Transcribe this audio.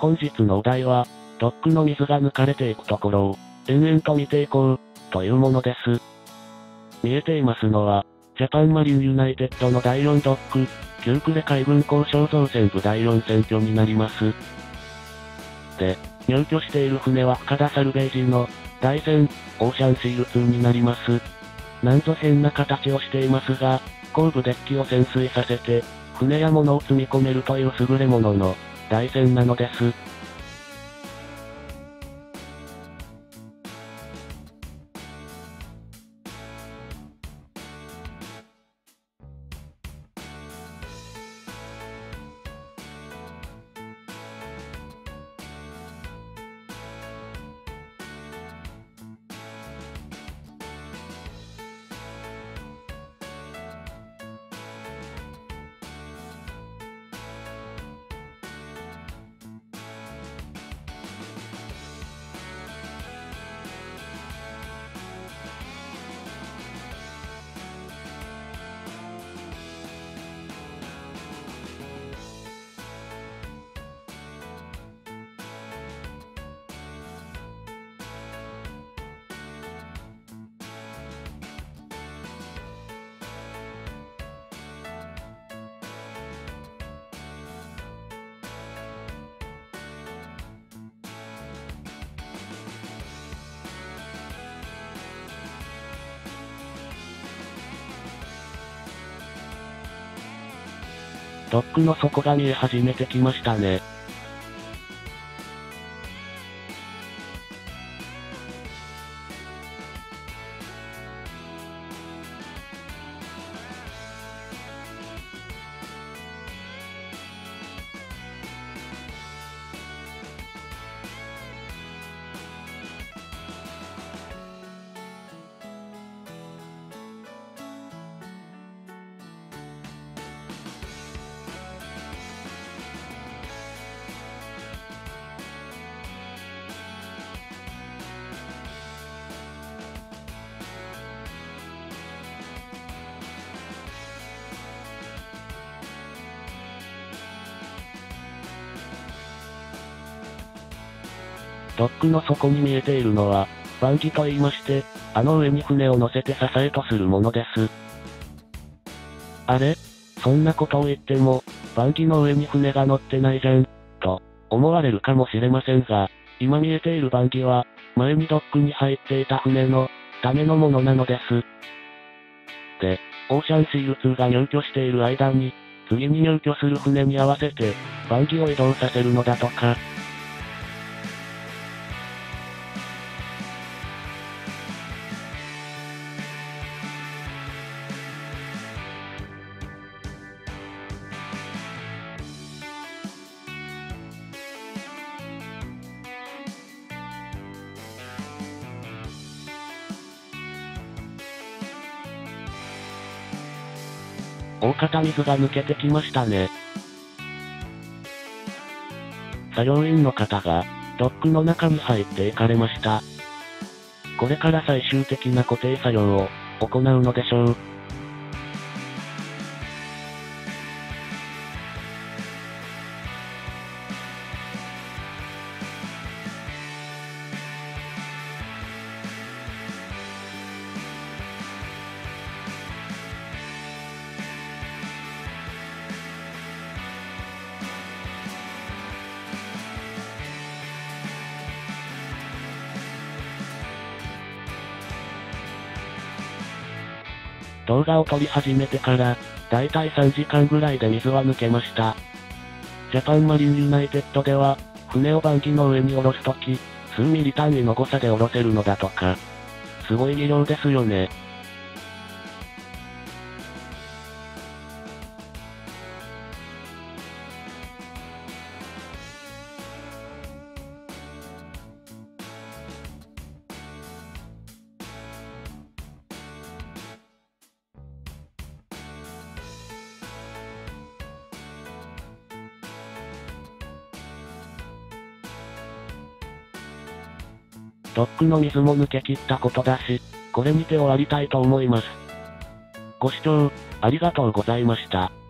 本日のお題は、ドックの水が抜かれていくところを、延々と見ていこう、というものです。見えていますのは、ジャパンマリンユナイテッドの第4ドック、旧呉海軍工廠造船部第4選挙になります。で、入居している船は深田サルベージの、大船、オーシャンシール2になります。なんぞ変な形をしていますが、後部デッキを潜水させて、船や物を積み込めるという優れものの、大船なのです。ドックの底が見え始めてきましたね。ドックの底に見えているのは、バンギと言いまして、あの上に船を乗せて支えとするものです。あれ？そんなことを言っても、バンギの上に船が乗ってないじゃん、と、思われるかもしれませんが、今見えているバンギは、前にドックに入っていた船の、ためのものなのです。で、オーシャンシール2が入居している間に、次に入居する船に合わせて、バンギを移動させるのだとか。大方水が抜けてきましたね。作業員の方が、ドックの中に入っていかれました。これから最終的な固定作業を、行うのでしょう。動画を撮り始めてから、だいたい3時間ぐらいで水は抜けました。ジャパンマリンユナイテッドでは、船をバンギの上に下ろすとき、数ミリ単位の誤差で下ろせるのだとか。すごい技量ですよね。ドックの水も抜け切ったことだし、これにて終わりたいと思います。ご視聴、ありがとうございました。